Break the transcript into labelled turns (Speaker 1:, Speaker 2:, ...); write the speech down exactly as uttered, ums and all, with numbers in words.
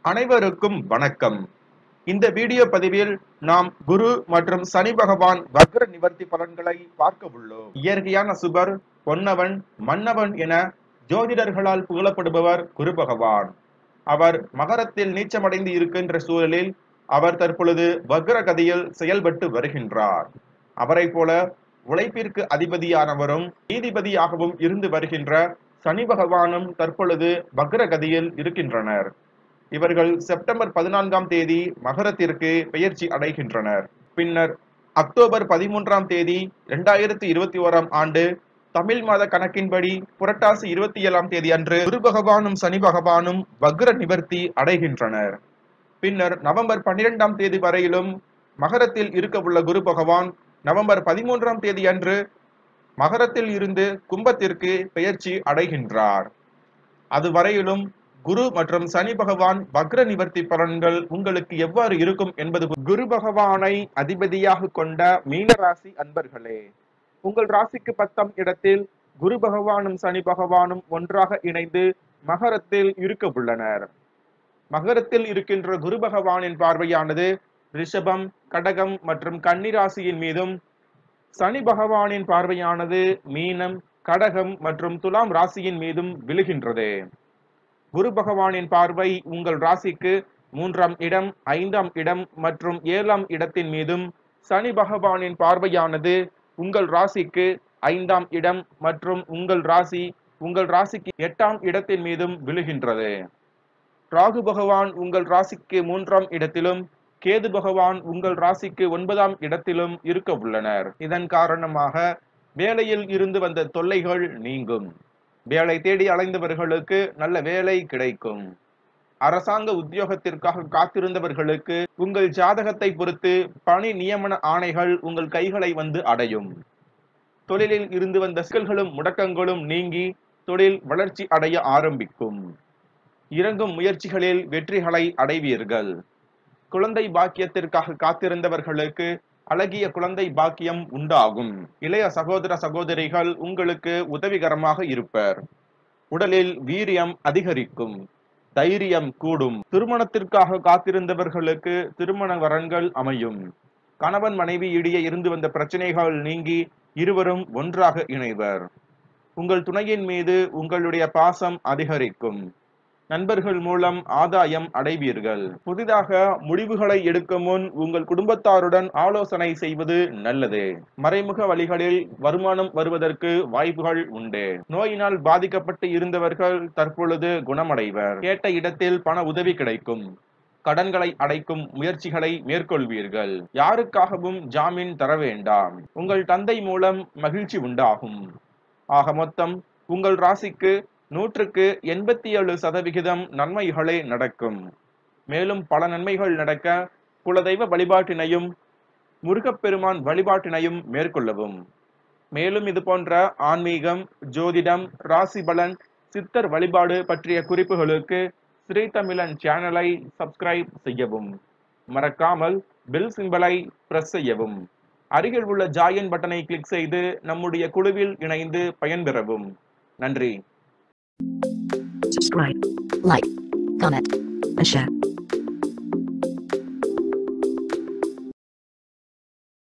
Speaker 1: அனைவருக்கும் வணக்கம். இந்த வீடியோ பதிவில் நாம் குரு மற்றும் சனி பகவான் வக்ர நிவர்த்தி பலன்களை பார்க்க உள்ளோம். இயற்கையான சுபர், பொன்னவன், மன்னவன் என ஜோதிடர்களால் புகழப்படுபவர் குரு பகவான். அவர் மகரத்தில் நீச்சமடைந்து இருக்கின்ற சூழலில் அவர் தற்பொழுது வக்ர கதியில் செயல்பட்டு வருகின்றார். அவரை போல உழைப்பிற்கு அதிபதியானவரும் நீதிபதியாகவும் இருந்து வருகின்ற சனி பகவானும் தற்பொழுது வக்ர கதியில் இருக்கின்றனர். இவர்கள் செப்டம்பர் பதினான்காம் தேதி மகரத்திற்கு பெயர்ச்சி அடைகின்றனர். பின்னர் அக்டோபர் பதிமூன்றாம் தேதி இரண்டாயிரத்தி இருபத்தி ஓராம் ஆண்டு தமிழ் மாத கணக்கின்படி புரட்டாசி இருபத்தி ஏழாம் தேதி அன்று குரு பகவானும் சனி பகவானும் வக்ர நிவர்த்தி அடைகின்றனர். பின்னர் நவம்பர் பன்னிரெண்டாம் தேதி வரையிலும் மகரத்தில் இருக்க உள்ள குரு பகவான் நவம்பர் பதிமூன்றாம் தேதி அன்று மகரத்தில் இருந்து கும்பத்திற்கு பெயர்ச்சி அடைகின்றார். அதுவரையிலும் குரு மற்றும் சனி பகவான் வக்ர நிவர்த்தி பலன்கள் உங்களுக்கு எவ்வாறு இருக்கும் என்பது குரு பகவானை அதிபதியாக கொண்ட மீன ராசி அன்பர்களே, உங்கள் ராசிக்கு பத்தாம் இடத்தில் குரு பகவானும் சனி பகவானும் ஒன்றாக இணைந்து மகரத்தில் இருக்க உள்ளனர். மகரத்தில் இருக்கின்ற குரு பகவானின் பார்வையானது ரிஷபம், கடகம் மற்றும் கன்னி ராசியின் மீதும், சனி பகவானின் பார்வையானது மீனம், கடகம் மற்றும் துலாம் ராசியின் மீதும் விழுகின்றது. குரு பகவானின் பார்வை உங்கள் ராசிக்கு மூன்றாம் இடம், ஐந்தாம் இடம் மற்றும் ஏழாம் இடத்தின் மீதும், சனி பகவானின் பார்வையானது உங்கள் ராசிக்கு ஐந்தாம் இடம் மற்றும் உங்கள் ராசி உங்கள் ராசிக்கு எட்டாம் இடத்தின் மீதும் விழுகின்றது. ராகு பகவான் உங்கள் ராசிக்கு மூன்றாம் இடத்திலும், கேது பகவான் உங்கள் ராசிக்கு ஒன்பதாம் இடத்திலும் இருக்க உள்ளனர். இதன் காரணமாக வேலையில் இருந்து வந்த தொல்லைகள் நீங்கும். வேலை தேடி அலைந்தவர்களுக்கு நல்ல வேலை கிடைக்கும். அரசாங்க உத்தியோகத்திற்காக காத்திருந்தவர்களுக்கு உங்கள் ஜாதகத்தை பொறுத்து பணி நியமன ஆணைகள் உங்கள் கைகளை வந்து அடையும். தொழிலில் இருந்து வந்த சிக்கல்களும் முடக்கங்களும் நீங்கி தொழில் வளர்ச்சி அடைய ஆரம்பிக்கும். இறங்கும் முயற்சிகளில் வெற்றிகளை அடைவீர்கள். குழந்தை பாக்கியத்திற்காக காத்திருந்தவர்களுக்கு அழகிய குழந்தை பாக்கியம் உண்டாகும். இளைய சகோதர சகோதரிகள் உங்களுக்கு உதவிகரமாக இருப்பர். உடலில் வீரியம் அதிகரிக்கும். தைரியம் கூடும். திருமணத்திற்காக காத்திருந்தவர்களுக்கு திருமண வரன்கள் அமையும். கணவன் மனைவி இடையே இருந்து வந்த பிரச்சனைகள் நீங்கி இருவரும் ஒன்றாக இணைவர். உங்கள் துணையின் மீது உங்களுடைய பாசம் அதிகரிக்கும். நண்பர்கள் மூலம் ஆதாயம் அடைவீர்கள். புதிதாக முடிவுகளை எடுக்கும் முன் உங்கள் குடும்பத்தாருடன் ஆலோசனை செய்வது நல்லது. மறைமுக வழிகளில் வருமானம் வருவதற்கு வாய்ப்புகள் உண்டு. நோயினால் பாதிக்கப்பட்டு இருந்தவர்கள் தற்பொழுது குணமடைவர். கேட்ட இடத்தில் பண உதவி கிடைக்கும். கடன்களை அடைக்கும் முயற்சிகளை மேற்கொள்வீர்கள். யாருக்காகவும் ஜாமீன் தர வேண்டாம். உங்கள் தந்தை மூலம் மகிழ்ச்சி உண்டாகும். ஆக மொத்தம் உங்கள் ராசிக்கு நூற்றுக்கு எண்பத்தி ஏழு சதவிகிதம் நன்மைகளே நடக்கும். மேலும் பல நன்மைகள் நடக்க குலதெய்வ வழிபாட்டினையும் முருகப்பெருமான் வழிபாட்டினையும் மேற்கொள்ளவும். மேலும் இது போன்ற ஆன்மீகம், ஜோதிடம், ராசி பலன், சித்தர் வழிபாடு பற்றிய குறிப்புகளுக்கு ஸ்ரீ தமிழன் சேனலை சப்ஸ்கிரைப் செய்யவும். மறக்காமல் பெல் சிம்பலை பிரஸ் செய்யவும். அருகில் உள்ள ஜாயின் பட்டனை கிளிக் செய்து நம்முடைய குழுவில் இணைந்து பயன்பெறவும். நன்றி.
Speaker 2: Subscribe, like, comment, and share.